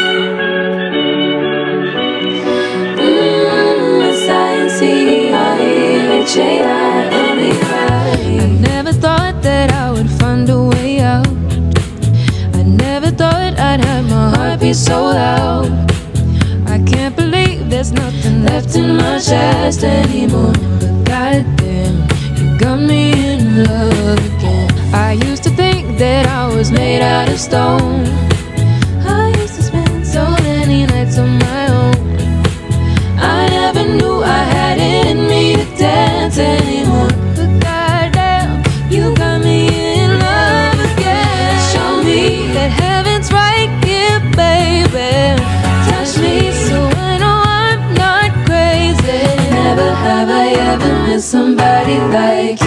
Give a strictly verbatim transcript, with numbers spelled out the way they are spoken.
I never thought that I would find a way out. I never thought I'd have my heart beat so loud. I can't believe there's nothing left in my chest anymore. But goddamn, you got me in love again. I used to think that I was made out of stone. I used to spend so many nights on my own. I never knew I had it in me to dance anymore. But goddamn, you got me in love again. Show me that heaven's right here, baby. Touch me so I know I'm not crazy. Never have I ever met somebody like